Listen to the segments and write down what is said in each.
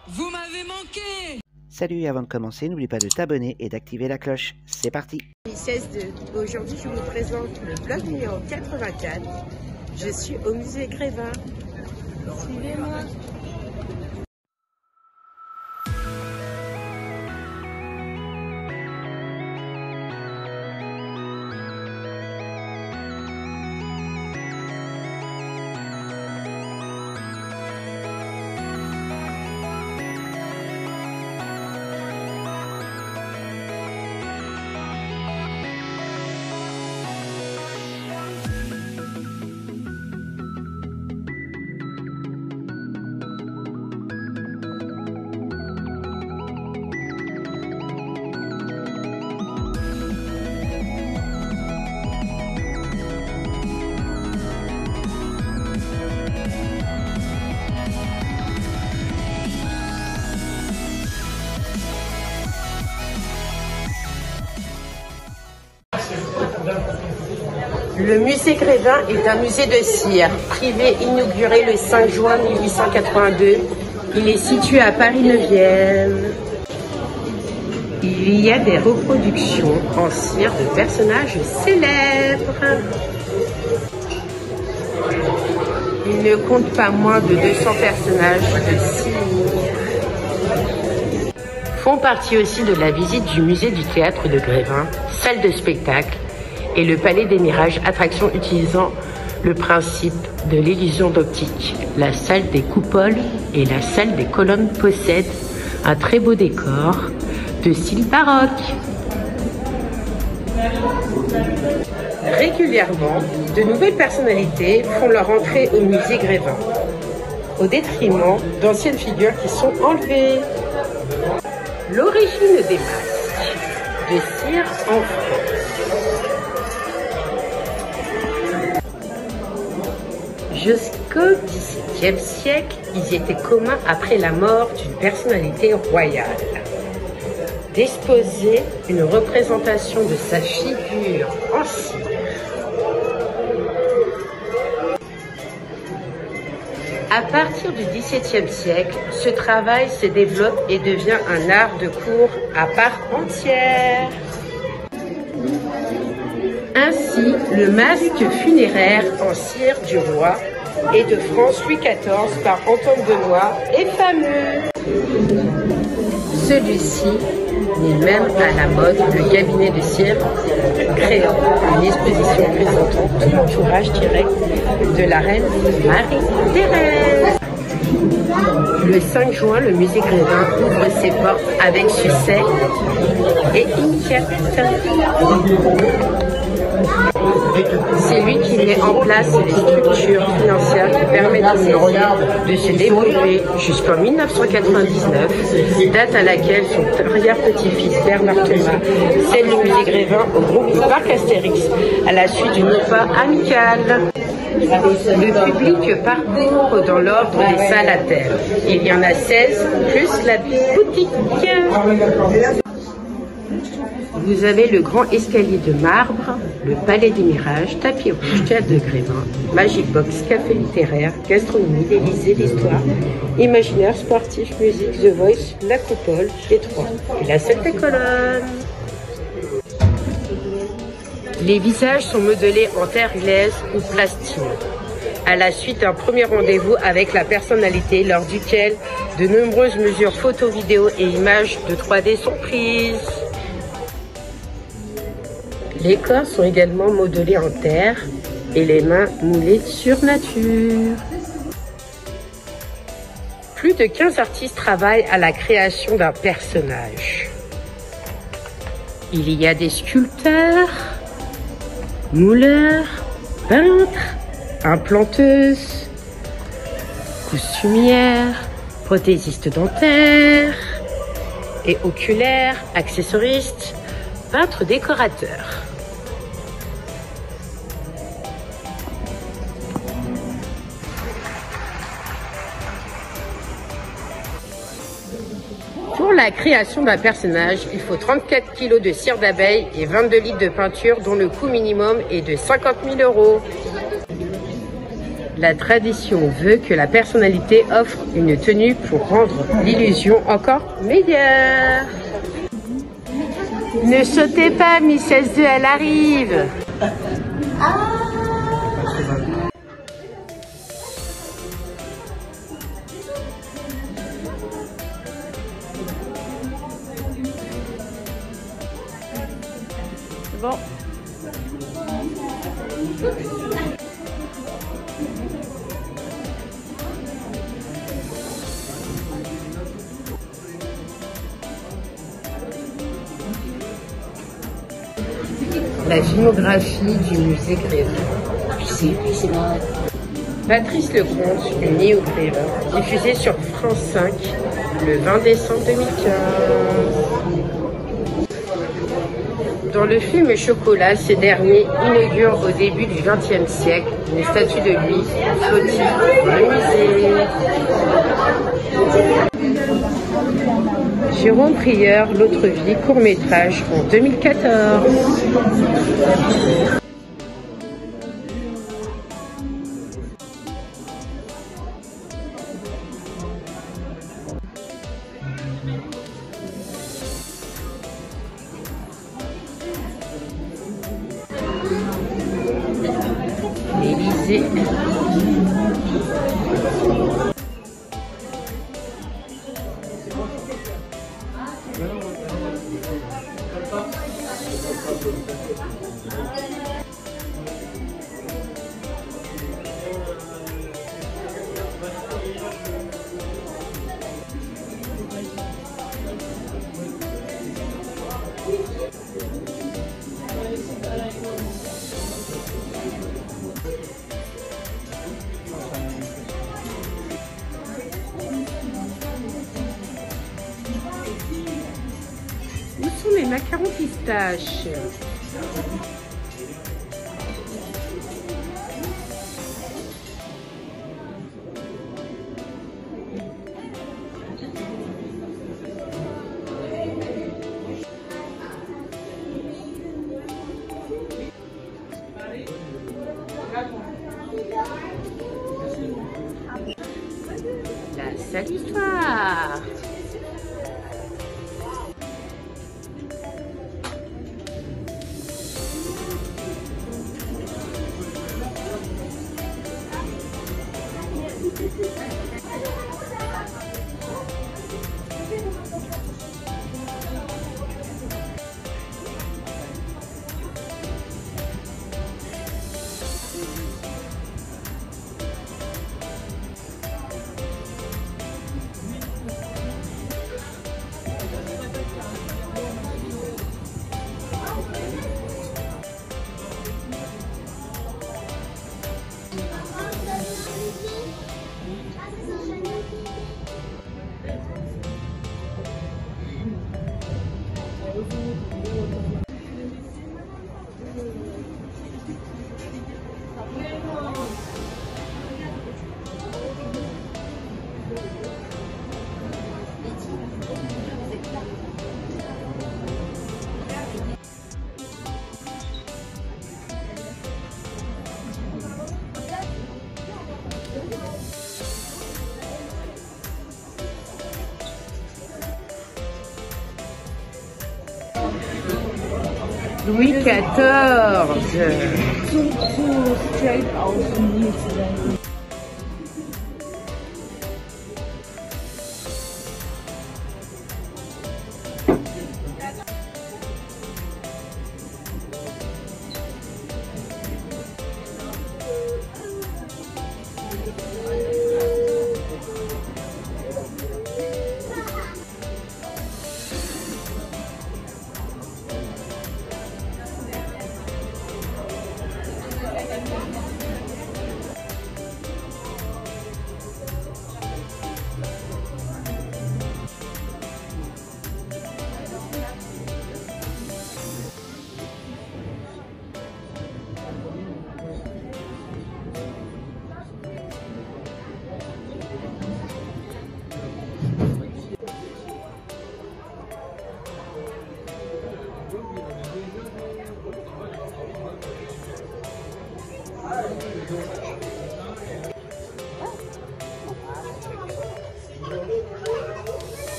Vous m'avez manqué. Salut, avant de commencer, n'oublie pas de t'abonner et d'activer la cloche. C'est parti. Aujourd'hui, je vous présente le blog numéro 84. Je suis au musée Grévin. Suivez-moi. Le musée Grévin est un musée de cire, privé inauguré le 5 juin 1882. Il est situé à Paris 9e. Il y a des reproductions en cire de personnages célèbres. Il ne compte pas moins de 200 personnages de cire. Font partie aussi de la visite du musée du théâtre de Grévin, salle de spectacle, et le Palais des Mirages, attraction utilisant le principe de l'illusion d'optique. La salle des coupoles et la salle des colonnes possèdent un très beau décor de style baroque. Régulièrement, de nouvelles personnalités font leur entrée au musée Grévin, au détriment d'anciennes figures qui sont enlevées. L'origine des masques de cire en France. Jusqu'au XVIIe siècle, ils étaient communs après la mort d'une personnalité royale d'exposer une représentation de sa figure en cire. À partir du XVIIe siècle, ce travail se développe et devient un art de cour à part entière. Ainsi, le masque funéraire en cire du roi et de France Louis XIV par Antoine Benoît est fameux. Celui-ci met même à la mode le cabinet de cire, créant une exposition présentant tout l'entourage direct de la reine Marie-Thérèse. Le 5 juin, le musée Grévin ouvre ses portes avec succès et inquiète. C'est lui qui met en place les structures financières qui permettent au musée de se développer jusqu'en 1999, date à laquelle son arrière-petit-fils Bernard Thomas cède le musée Grévin au groupe Parc Astérix à la suite d'une OPA amicale. Le public parcourt dans l'ordre des salles à terre. Il y en a 16, plus la boutique. Vous avez le grand escalier de marbre, le Palais des Mirages, tapis rouge, théâtre de Grévin, Magic Box, café littéraire, gastronomie, l'Élysée, l'histoire, imaginaire, sportif, musique, The Voice, la coupole, les trois, et la salle des colonnes. Les visages sont modelés en terre glaise ou plastine, à la suite d'un premier rendez-vous avec la personnalité lors duquel de nombreuses mesures photos, vidéos et images de 3D sont prises. Les corps sont également modelés en terre et les mains moulées sur nature. Plus de 15 artistes travaillent à la création d'un personnage. Il y a des sculpteurs, mouleurs, peintres, implanteuses, costumières, prothésistes dentaires et oculaires, accessoristes, peintres décorateurs. Pour la création d'un personnage, il faut 34 kg de cire d'abeille et 22 litres de peinture dont le coût minimum est de 50 000 €. La tradition veut que la personnalité offre une tenue pour rendre l'illusion encore meilleure. Ne sautez pas, Miss S2, elle arrive. Bon. La filmographie du musée Grévin. Patrice Lecomte, né au Grévin, diffusé sur France 5 le 20 décembre 2015. Dans le film Chocolat, ces derniers inaugurent au début du XXe siècle une statue de lui flottille dans le musée. Jérôme Prieur, L'autre vie, court-métrage en 2014. L'Élysée. Où sont mes macarons pistaches? La sale histoire. Louis XIV. Zu straight außen hier zu sein.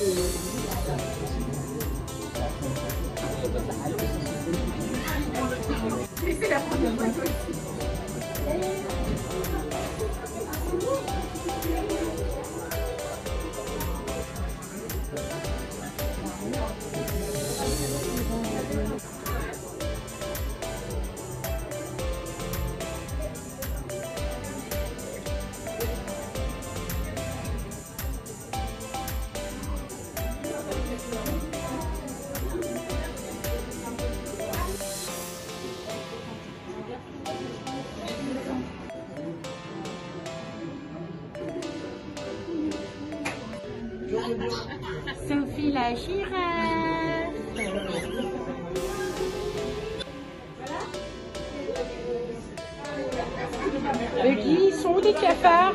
C'est la première fois. Sophie la girafe. Le Guy, ils sont où les cafards?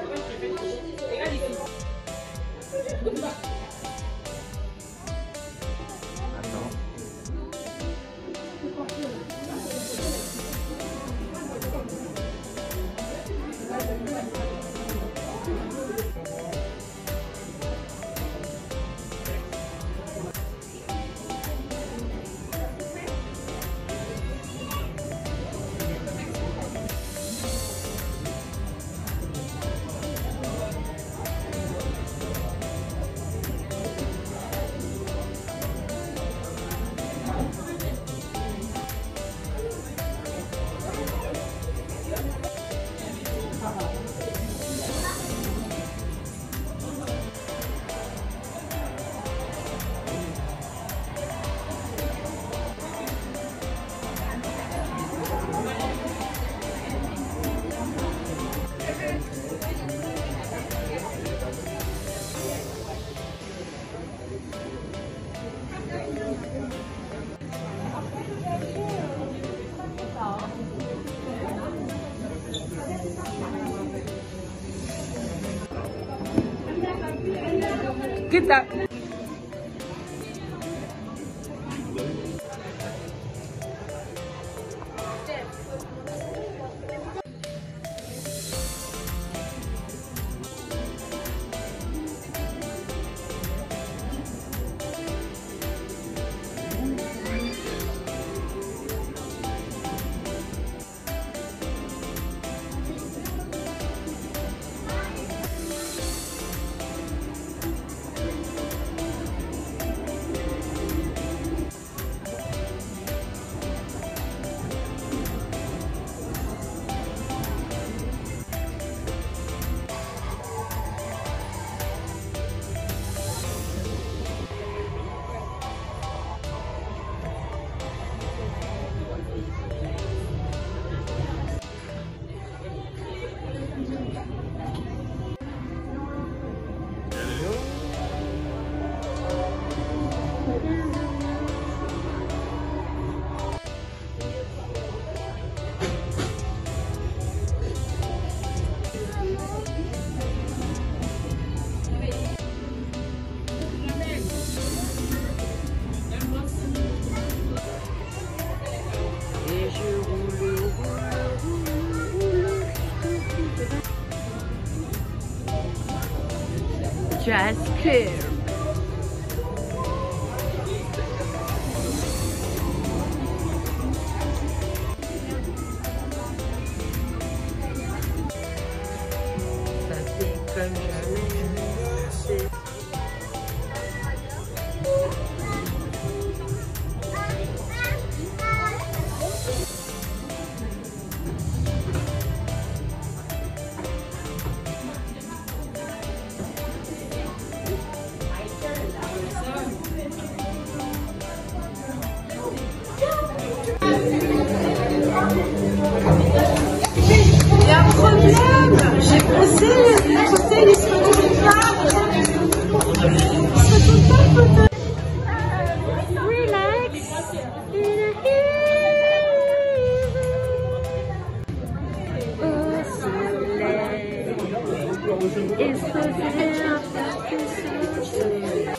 Get that. Just cool. Ça fait comme jamais. Il y a un problème. J'ai posé les relax. Au soleil. Il faisait un peu soleil.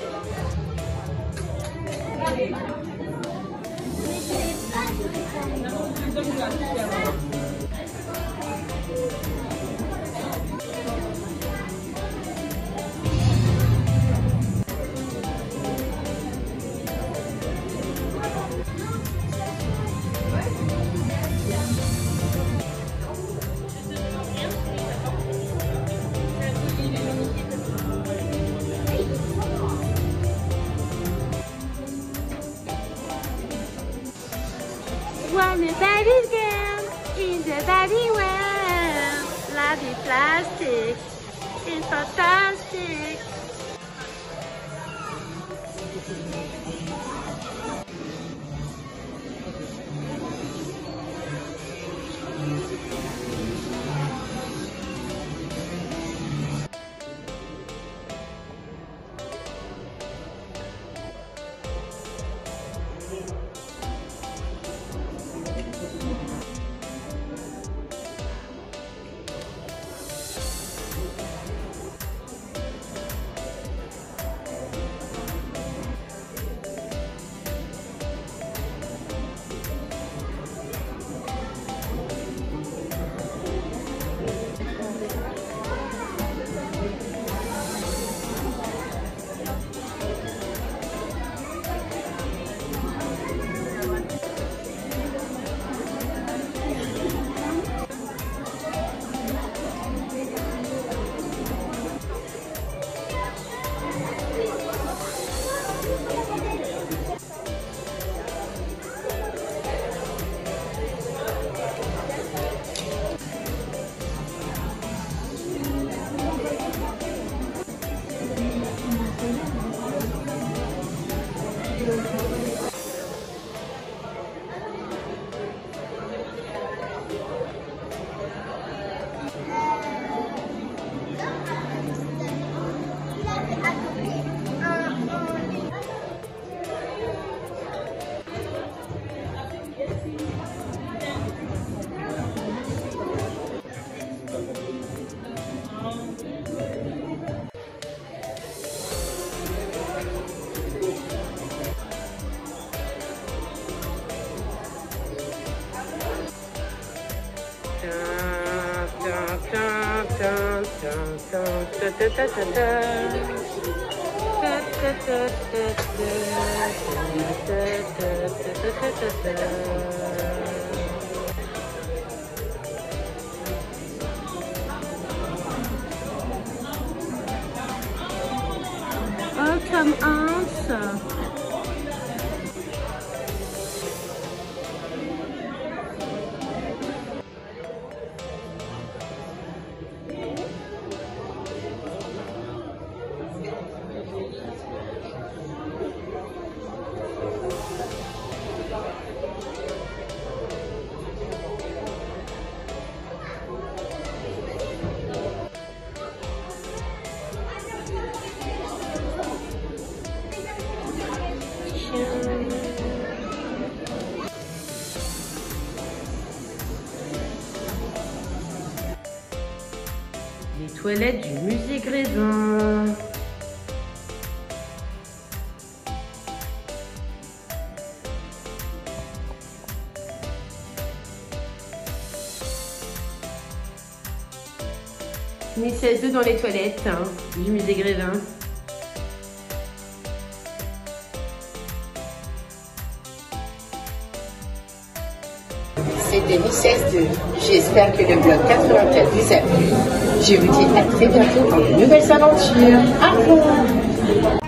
I'm a baby girl in the baby world. Love is plastic, it's fantastic. Oh, come answer. Les toilettes du musée Grévin. Ni 16 dans les toilettes du musée Grévin. C'était Mi16-2. J'espère que le blog 84 vous a plu. Je vous dis à très bientôt pour de nouvelles aventures. Au revoir.